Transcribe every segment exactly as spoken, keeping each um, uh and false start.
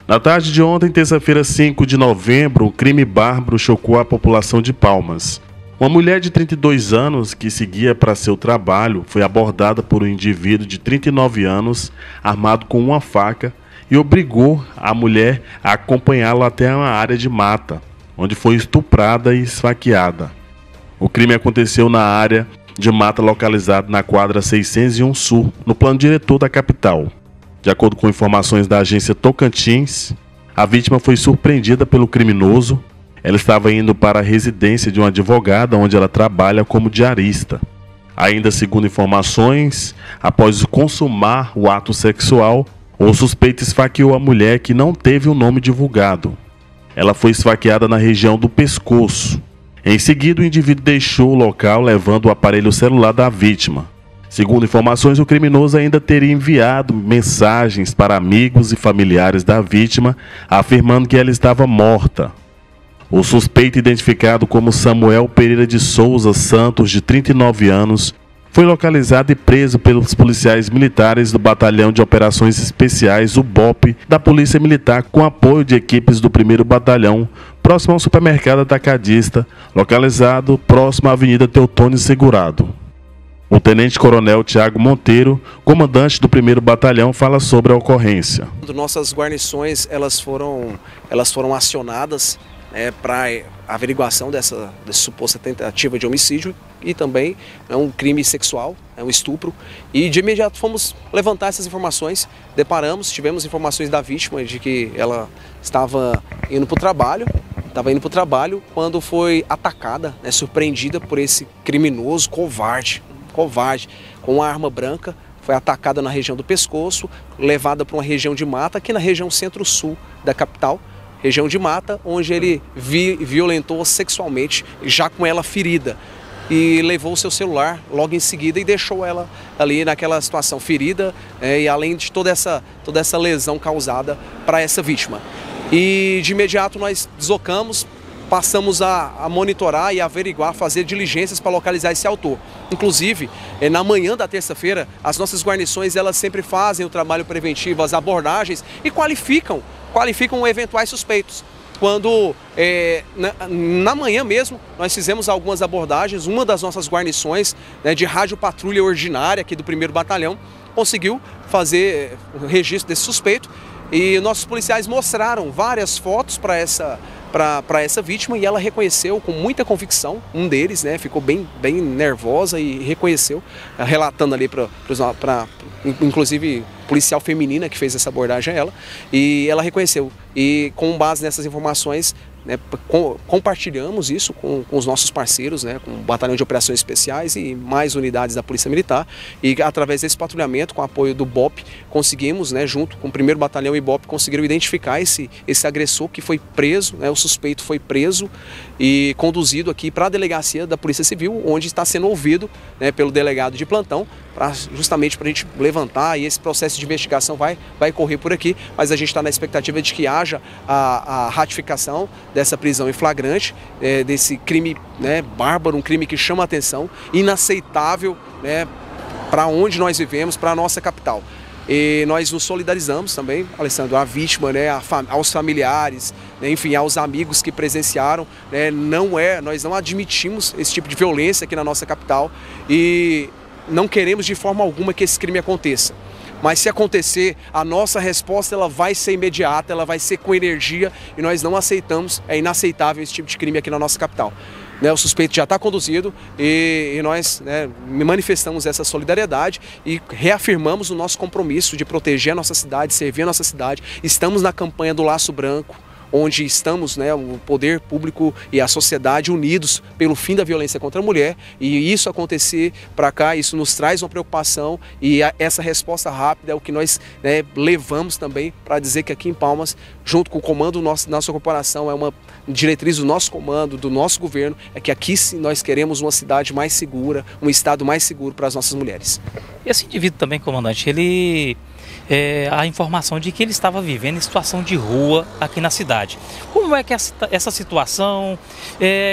Na tarde de ontem, terça-feira, cinco de novembro, um crime bárbaro chocou a população de Palmas. Uma mulher de trinta e dois anos que seguia para seu trabalho foi abordada por um indivíduo de trinta e nove anos, armado com uma faca, e obrigou a mulher a acompanhá-lo até uma área de mata, onde foi estuprada e esfaqueada. O crime aconteceu na área de mata localizada na quadra seiscentos e um Sul, no plano diretor da capital. De acordo com informações da agência Tocantins, a vítima foi surpreendida pelo criminoso. Ela estava indo para a residência de uma advogada onde ela trabalha como diarista. Ainda segundo informações, após consumar o ato sexual, o suspeito esfaqueou a mulher, que não teve o nome divulgado. Ela foi esfaqueada na região do pescoço. Em seguida, o indivíduo deixou o local levando o aparelho celular da vítima. Segundo informações, o criminoso ainda teria enviado mensagens para amigos e familiares da vítima, afirmando que ela estava morta. O suspeito, identificado como Samuel Pereira de Souza Santos, de trinta e nove anos, foi localizado e preso pelos policiais militares do Batalhão de Operações Especiais, o B O P, da Polícia Militar, com apoio de equipes do primeiro Batalhão, próximo ao supermercado atacadista, localizado próximo à Avenida Teotônio Segurado. O tenente-coronel Tiago Monteiro, comandante do primeiro Batalhão, fala sobre a ocorrência. Nossas guarnições elas foram, elas foram acionadas É, para averiguação dessa, dessa suposta tentativa de homicídio e também é um crime sexual, é um estupro. E de imediato fomos levantar essas informações, deparamos, tivemos informações da vítima de que ela estava indo para o trabalho, estava indo para o trabalho quando foi atacada, né, surpreendida por esse criminoso covarde, covarde, com uma arma branca. Foi atacada na região do pescoço, levada para uma região de mata, aqui na região centro-sul da capital, região de mata, onde ele vi, violentou sexualmente, já com ela ferida, e levou o seu celular logo em seguida e deixou ela ali naquela situação ferida, é, e além de toda essa, toda essa lesão causada para essa vítima. E de imediato nós deslocamos, passamos a, a monitorar e averiguar, fazer diligências para localizar esse autor. Inclusive, é, na manhã da terça-feira, as nossas guarnições elas sempre fazem o trabalho preventivo, as abordagens e qualificam qualificam eventuais suspeitos. Quando, é, na, na manhã mesmo, nós fizemos algumas abordagens, uma das nossas guarnições, né, de rádio patrulha ordinária aqui do primeiro Batalhão, conseguiu fazer o registro desse suspeito e nossos policiais mostraram várias fotos para essa, para essa vítima e ela reconheceu com muita convicção, um deles, né, ficou bem, bem nervosa e reconheceu, relatando ali para, inclusive, policial feminina que fez essa abordagem a ela, e ela reconheceu. E com base nessas informações, né, com, compartilhamos isso com, com os nossos parceiros, né, com o Batalhão de Operações Especiais e mais unidades da Polícia Militar, e através desse patrulhamento, com apoio do B O P, conseguimos, né, junto com o primeiro Batalhão e B O P, conseguiram identificar esse, esse agressor que foi preso, né, o suspeito foi preso e conduzido aqui para a delegacia da Polícia Civil, onde está sendo ouvido, né, pelo delegado de plantão, pra, justamente para a gente levantar, e esse processo de investigação vai, vai correr por aqui, mas a gente está na expectativa de que haja a, a ratificação dessa prisão em flagrante, é, desse crime, né, bárbaro, um crime que chama a atenção, inaceitável, né, para onde nós vivemos, para a nossa capital. E nós nos solidarizamos também, Alessandro, à vítima, né, a fam aos familiares, né, enfim, aos amigos que presenciaram, né, não é, nós não admitimos esse tipo de violência aqui na nossa capital e não queremos de forma alguma que esse crime aconteça. Mas se acontecer, a nossa resposta ela vai ser imediata, ela vai ser com energia e nós não aceitamos, é inaceitável esse tipo de crime aqui na nossa capital. Né, o suspeito já está conduzido e, e nós, né, manifestamos essa solidariedade e reafirmamos o nosso compromisso de proteger a nossa cidade, servir a nossa cidade. Estamos na campanha do Laço Branco, onde estamos, né, o poder público e a sociedade unidos pelo fim da violência contra a mulher, e isso acontecer para cá, isso nos traz uma preocupação, e a, essa resposta rápida é o que nós, né, levamos também para dizer que aqui em Palmas, junto com o comando da nossa, nossa corporação, é uma diretriz do nosso comando, do nosso governo, é que aqui sim nós queremos uma cidade mais segura, um estado mais seguro para as nossas mulheres. Esse indivíduo também, comandante, ele... É, a informação de que ele estava vivendo em situação de rua aqui na cidade. Como é que essa, essa situação, é,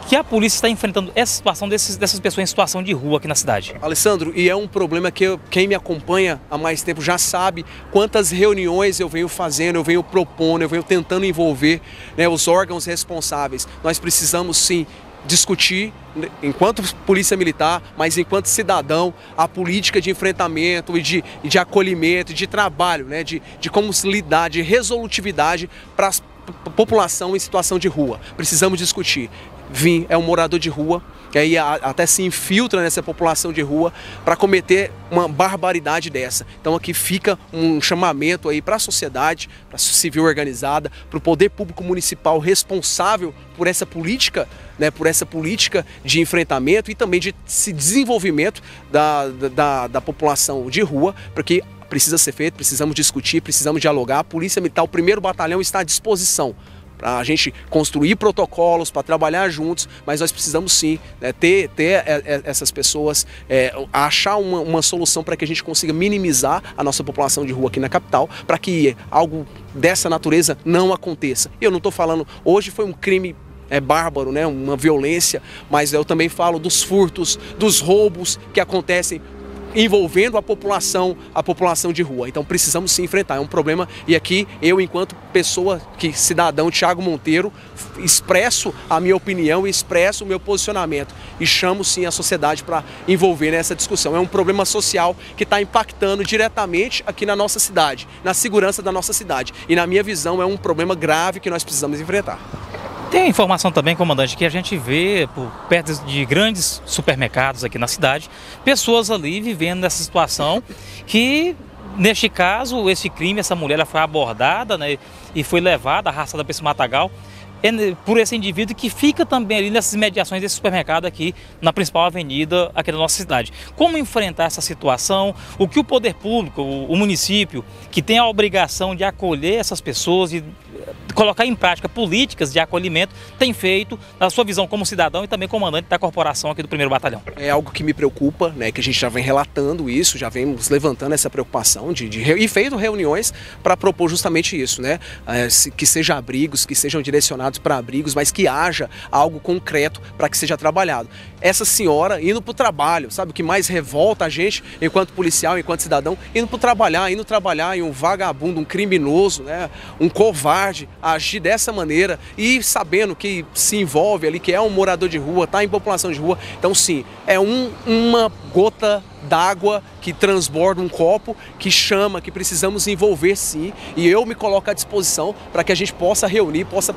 que a polícia está enfrentando essa situação desses, dessas pessoas em situação de rua aqui na cidade? Alessandro, e é um problema que eu, quem me acompanha há mais tempo já sabe quantas reuniões eu venho fazendo, eu venho propondo, eu venho tentando envolver, né, os órgãos responsáveis. Nós precisamos sim discutir, enquanto polícia militar, mas enquanto cidadão, a política de enfrentamento e de, de acolhimento, de trabalho, né, de, de como se lidar, de resolutividade para a população em situação de rua. Precisamos discutir. Vim é um morador de rua, que aí até se infiltra nessa população de rua para cometer uma barbaridade dessa. Então aqui fica um chamamento aí para a sociedade, para a civil organizada, para o poder público municipal responsável por essa política, né, por essa política de enfrentamento e também de desenvolvimento da, da, da população de rua, porque precisa ser feito, precisamos discutir, precisamos dialogar. A Polícia Militar, o primeiro batalhão, está à disposição para a gente construir protocolos, para trabalhar juntos, mas nós precisamos sim, né, ter, ter essas pessoas, é, achar uma, uma solução para que a gente consiga minimizar a nossa população de rua aqui na capital, para que algo dessa natureza não aconteça. Eu não estou falando, hoje foi um crime é bárbaro, né, uma violência, mas eu também falo dos furtos, dos roubos que acontecem envolvendo a população, a população de rua. Então precisamos sim enfrentar, é um problema, e aqui eu, enquanto pessoa, que cidadão Thiago Monteiro, expresso a minha opinião, expresso o meu posicionamento e chamo sim a sociedade para envolver nessa discussão. É um problema social que está impactando diretamente aqui na nossa cidade, na segurança da nossa cidade, e na minha visão é um problema grave que nós precisamos enfrentar. Tem a informação também, comandante, que a gente vê por perto de grandes supermercados aqui na cidade, pessoas ali vivendo nessa situação que, neste caso, esse crime, essa mulher ela foi abordada, né, e foi levada, arrastada para esse matagal, por esse indivíduo que fica também ali nessas imediações desse supermercado aqui na principal avenida aqui da nossa cidade. Como enfrentar essa situação? O que o poder público, o município, que tem a obrigação de acolher essas pessoas e colocar em prática políticas de acolhimento, tem feito, na sua visão como cidadão e também comandante da corporação aqui do primeiro Batalhão? É algo que me preocupa, né, que a gente já vem relatando isso, já vemos levantando essa preocupação de, de, e feito reuniões para propor justamente isso, né, é, que sejam abrigos, que sejam direcionados para abrigos, mas que haja algo concreto para que seja trabalhado. Essa senhora indo para o trabalho, sabe o que mais revolta a gente enquanto policial, enquanto cidadão? Indo para o trabalhar, indo trabalhar em um vagabundo, um criminoso, né, um covarde, agir dessa maneira e sabendo que se envolve ali, que é um morador de rua, está em população de rua. Então sim, é um, uma gota d'água que transborda um copo, que chama, que precisamos envolver sim, e eu me coloco à disposição para que a gente possa reunir, possa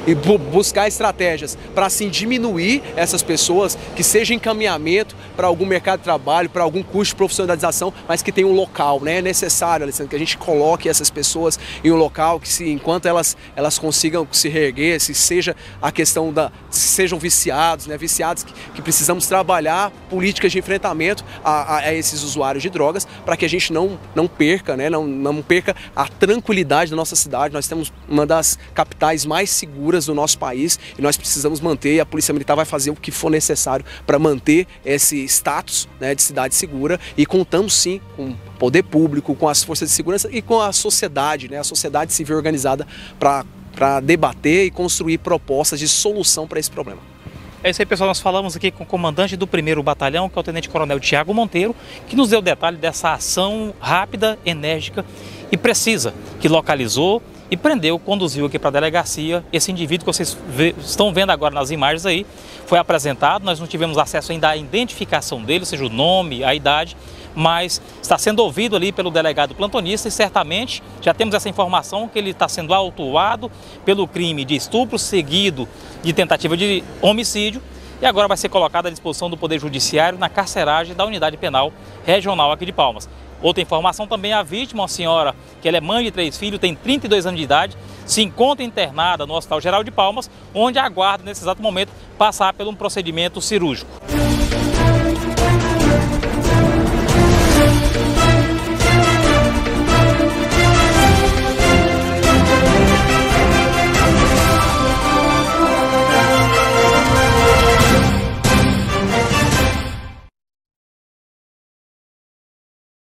buscar estratégias para assim diminuir essas pessoas, que seja encaminhamento para algum mercado de trabalho, para algum curso de profissionalização, mas que tenha um local, né? É necessário, Alessandro, que a gente coloque essas pessoas em um local que, se, enquanto elas, elas consigam se reerguer, se seja a questão da, se sejam viciados, né? Viciados que, que precisamos trabalhar políticas de enfrentamento a, a, a esses usuários de drogas, para que a gente não, não perca, né? não, não perca a tranquilidade da nossa cidade. Nós temos uma das capitais mais seguras do nosso país e nós precisamos manter, e a Polícia Militar vai fazer o que for necessário para manter esse status, né, de cidade segura, e contamos sim com o poder público, com as forças de segurança e com a sociedade, né, a sociedade civil organizada para para debater e construir propostas de solução para esse problema. É isso aí, pessoal, nós falamos aqui com o comandante do primeiro Batalhão, que é o Tenente Coronel Thiago Monteiro, que nos deu detalhe dessa ação rápida, enérgica e precisa, que localizou e prendeu, conduziu aqui para a delegacia esse indivíduo que vocês vê, estão vendo agora nas imagens aí. Foi apresentado, nós não tivemos acesso ainda à identificação dele, ou seja, o nome, a idade, mas está sendo ouvido ali pelo delegado plantonista e certamente já temos essa informação que ele está sendo autuado pelo crime de estupro seguido de tentativa de homicídio e agora vai ser colocado à disposição do Poder Judiciário na carceragem da Unidade Penal Regional aqui de Palmas. Outra informação também, a vítima, uma senhora que ela é mãe de três filhos, tem trinta e dois anos de idade, se encontra internada no Hospital Geral de Palmas, onde aguarda nesse exato momento passar por um procedimento cirúrgico.